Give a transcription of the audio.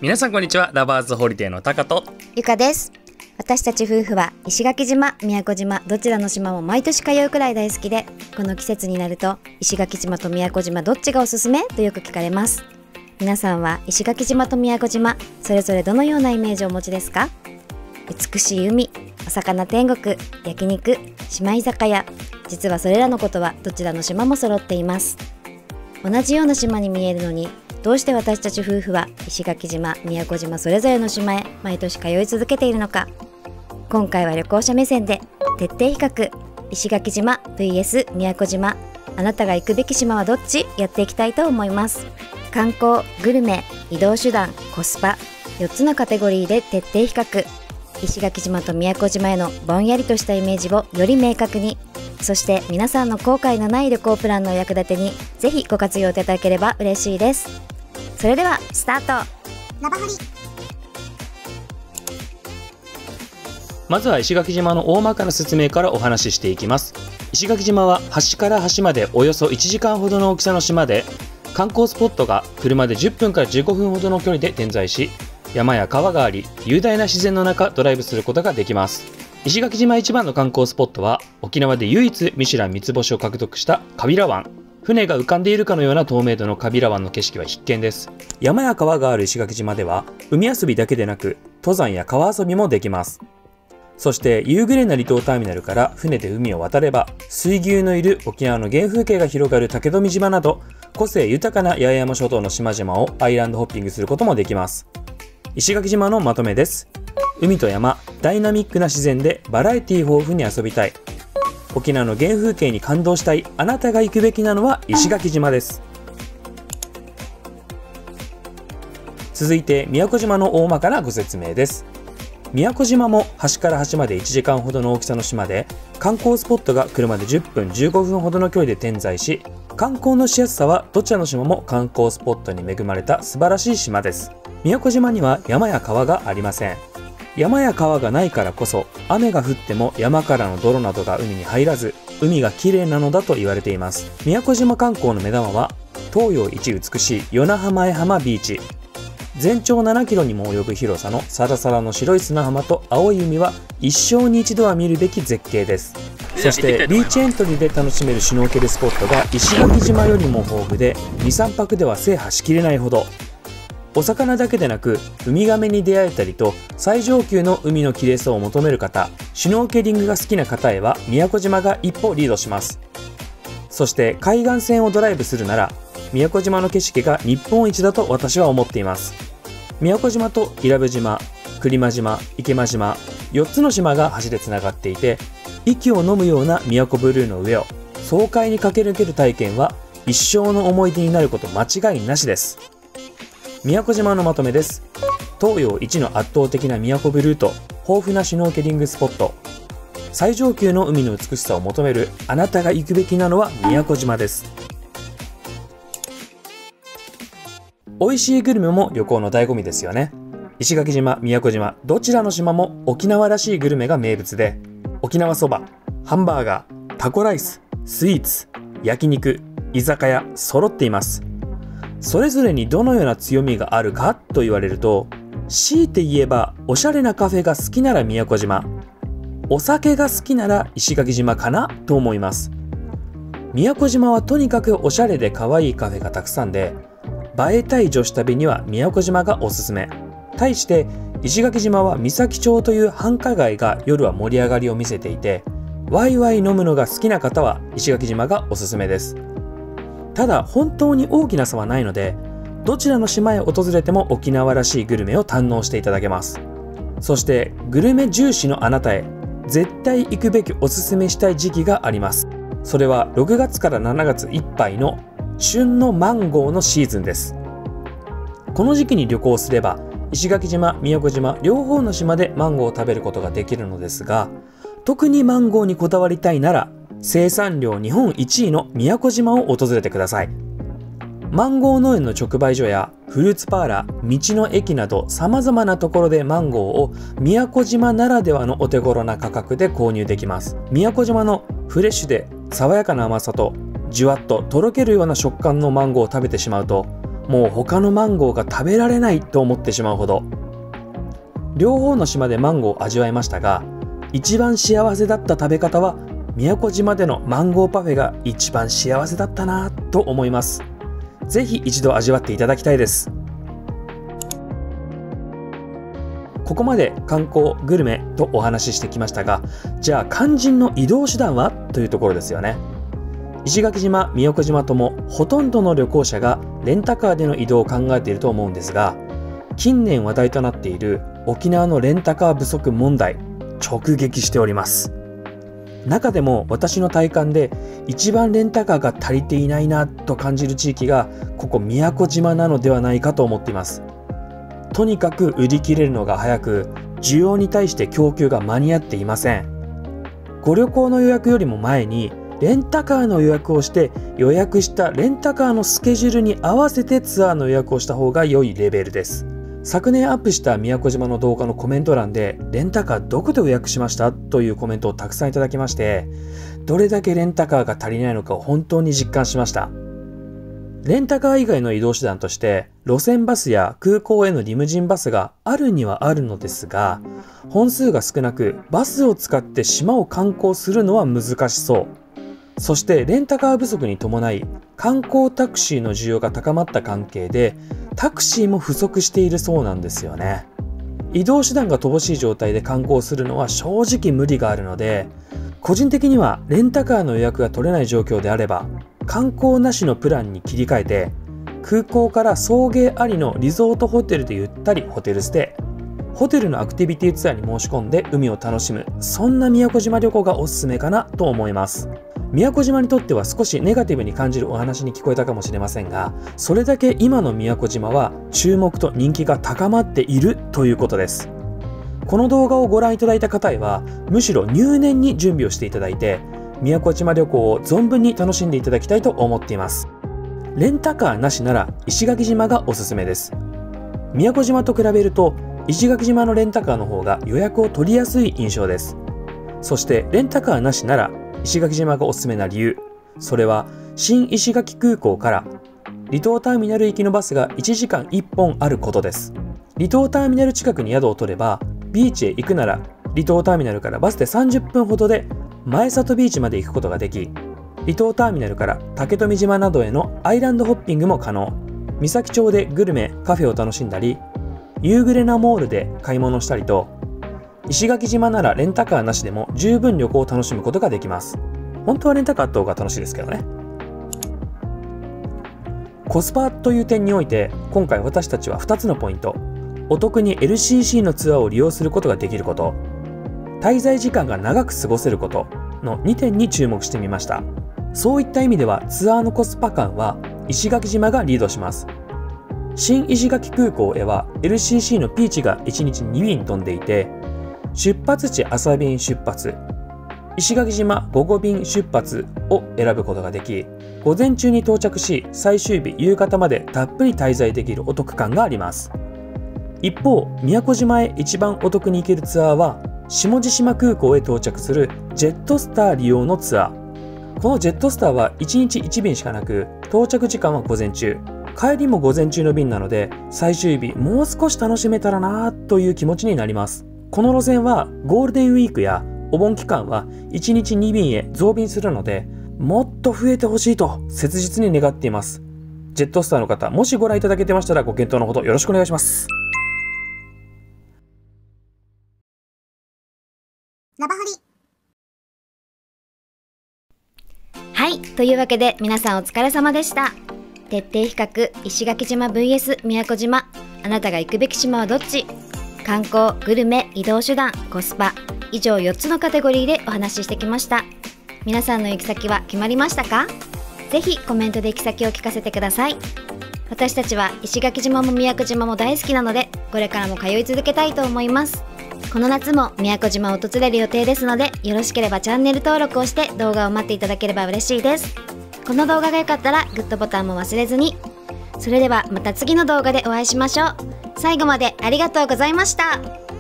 皆さんこんにちは。ラバーズホリデーのタカとゆかです。私たち夫婦は石垣島、宮古島どちらの島も毎年通うくらい大好きで、この季節になると石垣島と宮古島どっちがおすすめとよく聞かれます。皆さんは石垣島と宮古島それぞれどのようなイメージをお持ちですか？美しい海、お魚天国、焼肉、島居酒屋、実はそれらのことはどちらの島も揃っています。同じような島に見えるのに、どうして私たち夫婦は石垣島、宮古島それぞれの島へ毎年通い続けているのか。今回は旅行者目線で徹底比較、石垣島 vs 宮古島、あなたが行くべき島はどっちやっていきたいと思います。観光、グルメ、移動手段、コスパ、4つのカテゴリーで徹底比較、石垣島と宮古島へのぼんやりとしたイメージをより明確に、そして皆さんの後悔のない旅行プランのお役立てにぜひご活用いただければ嬉しいです。それではスタート。ラバホリ。 まずは石垣島の大まかな説明からお話ししていきます。石垣島は端から端までおよそ1時間ほどの大きさの島で、観光スポットが車で10分から15分ほどの距離で点在し、山や川があり、雄大な自然の中ドライブすることができます。石垣島一番の観光スポットは沖縄で唯一ミシュラン3つ星を獲得した川平湾。船が浮かんでいるかのような透明度の川平湾の景色は必見です。山や川がある石垣島では海遊びだけでなく登山や川遊びもできます。そして夕暮れな離島ターミナルから船で海を渡れば、水牛のいる沖縄の原風景が広がる竹富島など個性豊かな八重山諸島の島々をアイランドホッピングすることもできます。石垣島のまとめです。海と山、ダイナミックな自然でバラエティ豊富に遊びたい、沖縄の原風景に感動したいあなたが行くべきなのは石垣島です。続いて宮古島の大まかなご説明です。宮古島も端から端まで1時間ほどの大きさの島で、観光スポットが車で10分15分ほどの距離で点在し、観光のしやすさはどちらの島も観光スポットに恵まれた素晴らしい島です。宮古島には山や川がありません。山や川がないからこそ、雨が降っても山からの泥などが海に入らず、海がきれいなのだと言われています。宮古島観光の目玉は東洋一美しい与那覇前浜ビーチ。全長7キロにも及ぶ広さのサラサラの白い砂浜と青い海は一生に一度は見るべき絶景です。そしてビーチエントリーで楽しめるシュノーケルスポットが石垣島よりも豊富で、 2,3 泊では制覇しきれないほど。お魚だけでなくウミガメに出会えたりと、最上級の海の綺麗さを求める方、シュノーケリングが好きな方へは宮古島が一歩リードします。そして海岸線をドライブするなら宮古島の景色が日本一だと私は思っています。宮古島と伊良部島、来間島、池間島、4つの島が橋でつながっていて、息を飲むような宮古ブルーの上を爽快に駆け抜ける体験は一生の思い出になること間違いなしです。宮古島のまとめです。東洋一の圧倒的な宮古ブルーと豊富なシュノーケリングスポット、最上級の海の美しさを求めるあなたが行くべきなのは宮古島です。美味しいグルメも旅行の醍醐味ですよね。石垣島、宮古島どちらの島も沖縄らしいグルメが名物で、沖縄そば、ハンバーガー、タコライス、スイーツ、焼肉、居酒屋揃っています。それぞれにどのような強みがあるかと言われると、強いて言えばおしゃれなカフェが好きなら宮古島、お酒が好きなら石垣島かなと思います。宮古島はとにかくおしゃれで可愛いカフェがたくさんで、映えたい女子旅には宮古島がおすすめ。対して石垣島は三崎町という繁華街が夜は盛り上がりを見せていて、ワイワイ飲むのが好きな方は石垣島がおすすめです。ただ本当に大きな差はないので、どちらの島へ訪れても沖縄らしいグルメを堪能していただけます。そしてグルメ重視のあなたへ絶対行くべきおすすめしたい時期があります。それは6月から7月いっぱいの旬のマンゴーのシーズンです。この時期に旅行すれば石垣島、宮古島両方の島でマンゴーを食べることができるのですが、特にマンゴーにこだわりたいなら生産量日本1位の宮古島を訪れてください。マンゴー農園の直売所やフルーツパーラー、道の駅など様々なところでマンゴーを宮古島ならではのお手頃な価格で購入できます。宮古島のフレッシュで爽やかな甘さとじゅわっととろけるような食感のマンゴーを食べてしまうと、 もう他のマンゴーが食べられないと思ってしまうほど。両方の島でマンゴーを味わいましたが、一番幸せだった食べ方は宮古島でのマンゴーパフェが一番幸せだったなと思います。ぜひ一度味わっていただきたいです。ここまで観光グルメとお話ししてきましたが、じゃあ肝心の移動手段はというところですよね。石垣島、宮古島ともほとんどの旅行者がレンタカーでの移動を考えていると思うんですが、近年話題となっている沖縄のレンタカー不足問題、直撃しております。中でも私の体感で一番レンタカーが足りていないなと感じる地域がここ宮古島なのではないかと思っています。とにかく売り切れるのが早く、需要に対して供給が間に合っていません。ご旅行の予約よりも前にレンタカーの予約をして、予約したレンタカーのスケジュールに合わせてツアーの予約をした方が良いレベルです。昨年アップした宮古島の動画のコメント欄で、レンタカーどこで予約しましたというコメントをたくさんいただきまして、どれだけレンタカーが足りないのかを本当に実感しました。レンタカー以外の移動手段として、路線バスや空港へのリムジンバスがあるにはあるのですが、本数が少なく、バスを使って島を観光するのは難しそう。そしてレンタカー不足に伴い、観光タクシーの需要が高まった関係で、タクシーも不足しているそうなんですよね。移動手段が乏しい状態で観光するのは正直無理があるので、個人的にはレンタカーの予約が取れない状況であれば、観光なしのプランに切り替えて、空港から送迎ありのリゾートホテルでゆったりホテルステイ、ホテルのアクティビティツアーに申し込んで海を楽しむ、そんな宮古島旅行がおすすめかなと思います。宮古島にとっては少しネガティブに感じるお話に聞こえたかもしれませんが、それだけ今の宮古島は注目と人気が高まっているということです。この動画をご覧いただいた方へは、むしろ入念に準備をしていただいて、宮古島旅行を存分に楽しんでいただきたいと思っています。レンタカーなしなら石垣島がおすすめです。宮古島と比べると石垣島のレンタカーの方が予約を取りやすい印象です。そしてレンタカーなしなら石垣島がおすすめな理由、それは新石垣空港から離島ターミナル行きのバスが1時間1本あることです。離島ターミナル近くに宿を取れば、ビーチへ行くなら離島ターミナルからバスで30分ほどで前里ビーチまで行くことができ、離島ターミナルから竹富島などへのアイランドホッピングも可能。三崎町でグルメ、カフェを楽しんだり、ユーグレナモールで買い物したりと、石垣島ならレンタカーなしでも十分旅行を楽しむことができます。本当はレンタカーあった方が楽しいですけどね。コスパという点において、今回私たちは2つのポイント。お得に LCC のツアーを利用することができること、滞在時間が長く過ごせることの2点に注目してみました。そういった意味ではツアーのコスパ感は石垣島がリードします。新石垣空港へは LCC のピーチが1日2便飛んでいて、出発地朝便出発、石垣島午後便出発を選ぶことができ、午前中に到着し最終日夕方までたっぷり滞在できるお得感があります。一方、宮古島へ一番お得に行けるツアーは下地島空港へ到着するジェットスター利用のツアー。このジェットスターは1日1便しかなく、到着時間は午前中、帰りも午前中の便なので、最終日もう少し楽しめたらなぁという気持ちになります。この路線はゴールデンウィークやお盆期間は1日2便へ増便するので、もっと増えてほしいと切実に願っています。ジェットスターの方、もしご覧いただけてましたらご検討のほどよろしくお願いします。 ラバホリ。はい、というわけで皆さんお疲れ様でした。徹底比較石垣島 vs 宮古島、あなたが行くべき島はどっち？観光、グルメ、移動手段、コスパ、以上4つのカテゴリーでお話ししてきました。皆さんの行き先は決まりましたか？ぜひコメントで行き先を聞かせてください。私たちは石垣島も宮古島も大好きなので、これからも通い続けたいと思います。この夏も宮古島を訪れる予定ですので、よろしければチャンネル登録をして動画を待っていただければ嬉しいです。この動画が良かったらグッドボタンも忘れずに。それではまた次の動画でお会いしましょう。最後までありがとうございました。